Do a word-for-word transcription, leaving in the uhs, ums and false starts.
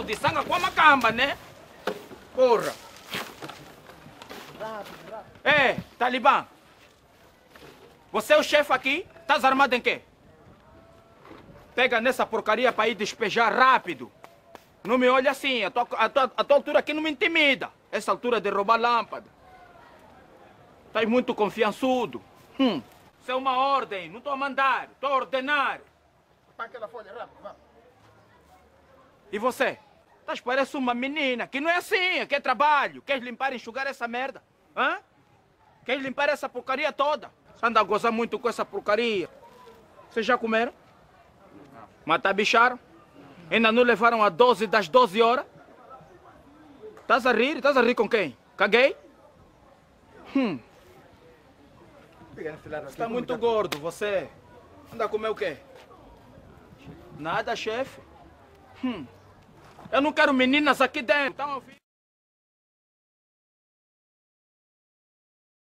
de sangue com a macamba, né? Porra. É, Talibã. Você é o chefe aqui? Estás armado em quê? Pega nessa porcaria para ir despejar rápido. Não me olha assim, a tua, a, tua, a tua altura aqui não me intimida. Essa altura de roubar lâmpada. Estás muito confiançudo. Hum. Isso é uma ordem, não estou a mandar, estou a ordenar. Para aquela folha, rápido, vamos. E você? Estás parece uma menina, que não é assim, quer trabalho. Queres limpar e enxugar essa merda? Hã? Queres limpar essa porcaria toda? Você anda a gozar muito com essa porcaria. Vocês já comeram? Mas tá bicharam? Ainda não levaram a doze das doze horas? Estás a rir? Estás a rir com quem? Caguei? Hum. Está muito gordo, você. Anda a comer o quê? Nada, chefe. Hum. Eu não quero meninas aqui dentro. Então,